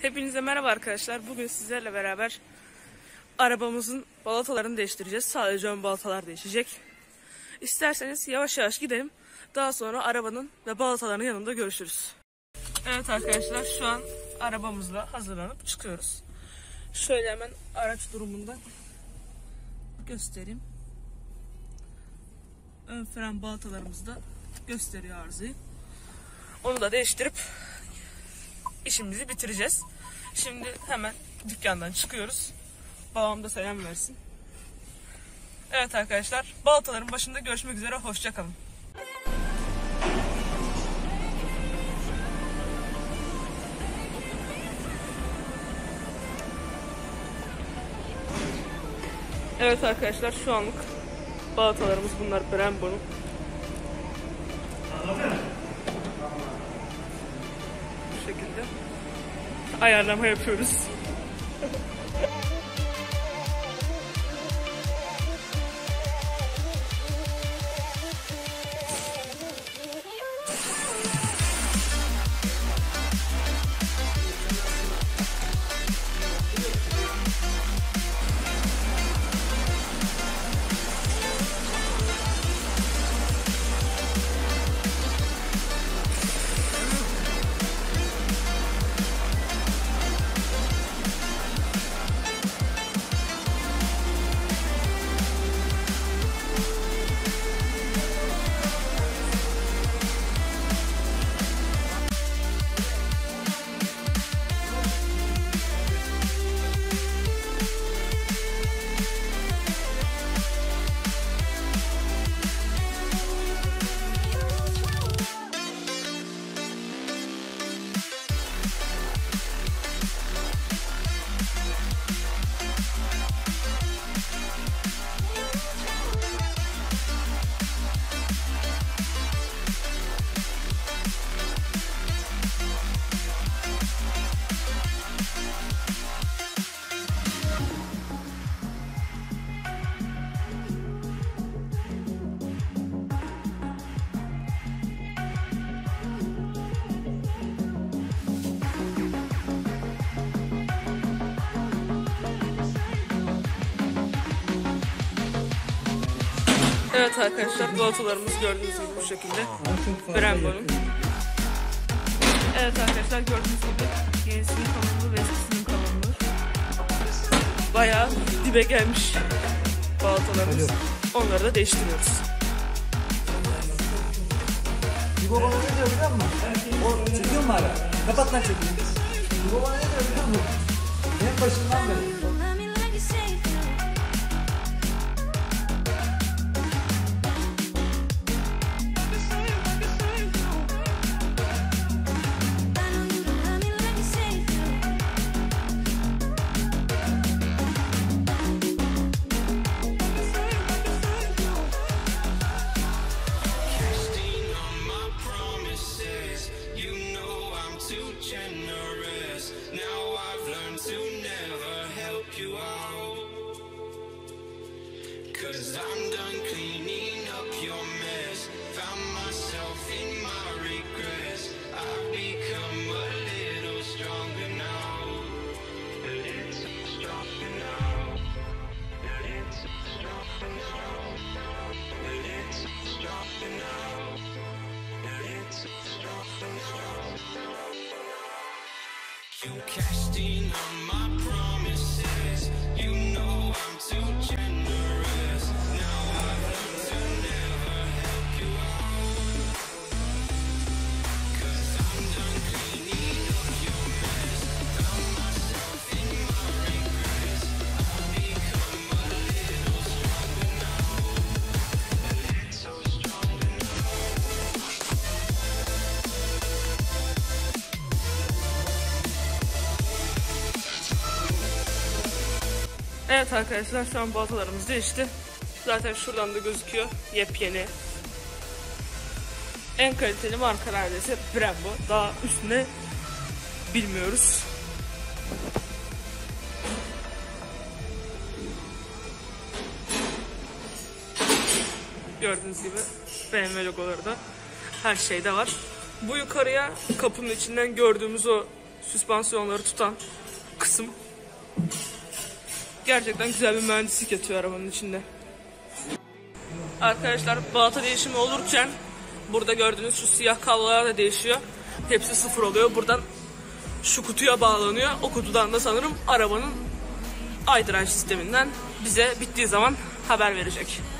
Hepinize merhaba arkadaşlar. Bugün sizlerle beraber arabamızın balatalarını değiştireceğiz. Sadece ön balatalar değişecek. İsterseniz yavaş yavaş gidelim. Daha sonra arabanın ve balataların yanında görüşürüz. Evet arkadaşlar, şu an arabamızla hazırlanıp çıkıyoruz. Şöyle hemen araç durumundan göstereyim. Ön fren balatalarımız da gösteriyor arızayı. Onu da değiştirip işimizi bitireceğiz. Şimdi hemen dükkandan çıkıyoruz. Babam da selam versin. Evet arkadaşlar, balataların başında görüşmek üzere. Hoşça kalın. Evet arkadaşlar, şu anlık balatalarımız bunlar, Brembo'nun. Bu şekilde ayarlama yapıyoruz. Evet arkadaşlar, balatalarımız gördüğünüz gibi bu şekilde. Brembo'nun. Evet arkadaşlar, gördüğünüz gibi yenisinin kalınlığı ve eskisinin kalınlığı bayağı dibe gelmiş balatalarımız. Onları da değiştiriyoruz. İbo bana ne diyor biliyor musun? O çekiyor mu hala? Kapat lan çekiyor. İbo bana ne diyor biliyor musun? En başından beri. Cause I'm done cleaning up your mess. Found myself in my regrets. I've become a little stronger now. A little stronger now. A little stronger now. A little stronger now. A little stronger now. You cashed in on my promises. You know I'm too generous. Now I've learned to never help you out. Cause I'm done cleaning up your mess. Found myself in my regrets. I've become a little stronger now. A little stronger now. Evet arkadaşlar, şu an balatalarımız değişti. Zaten şuradan da gözüküyor, yepyeni. En kaliteli marka neredeyse Brembo. Daha üstüne bilmiyoruz. Gördüğünüz gibi BMW logoları da her şeyde var. Bu yukarıya kapının içinden gördüğümüz o süspansiyonları tutan kısım. Gerçekten güzel bir mühendislik yatıyor arabanın içinde. Arkadaşlar balata değişimi olurken burada gördüğünüz şu siyah kablolar da değişiyor. Hepsi sıfır oluyor. Buradan şu kutuya bağlanıyor. O kutudan da sanırım arabanın iDrive sisteminden bize bittiği zaman haber verecek.